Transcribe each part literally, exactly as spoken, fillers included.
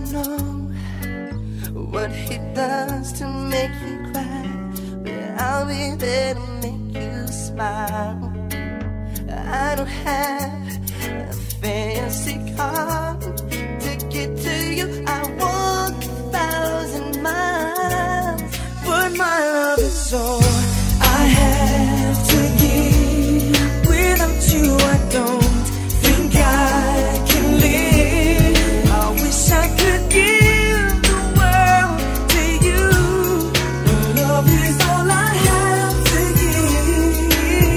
know what he does to make you cry, but I'll be there to make you smile. I don't have a fancy car to get to you. I walk a thousand miles, but my love is all I have to give. Without you I don't think I can live. I wish I could give the world to you. Your love is all I have to give.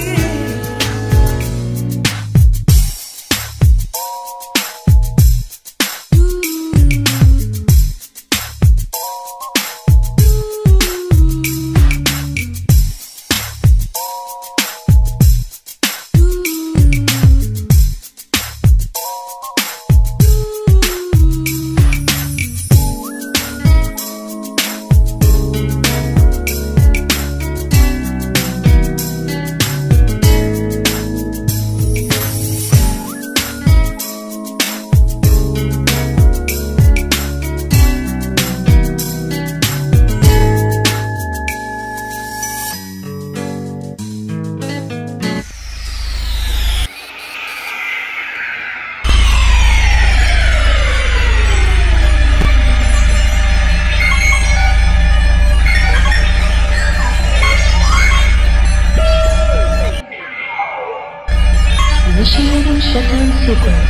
Initiating shutdown sequence.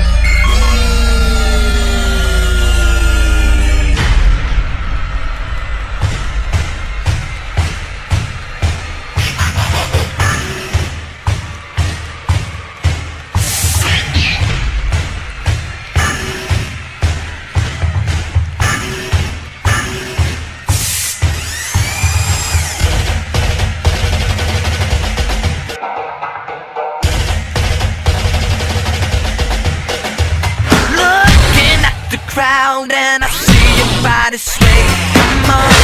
Crowd and I see your body sway. Come on.